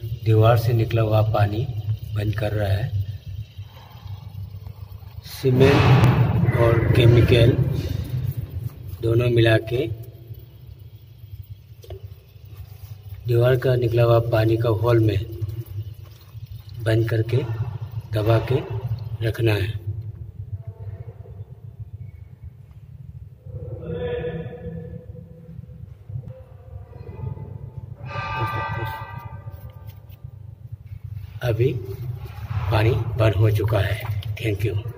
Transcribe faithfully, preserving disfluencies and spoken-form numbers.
दीवार से निकला हुआ पानी बंद कर रहा है। सीमेंट और केमिकल दोनों मिला के दीवार का निकला हुआ पानी का होल में बंद करके दबा के रखना है। अभी पानी बंद हो चुका है। Thank you.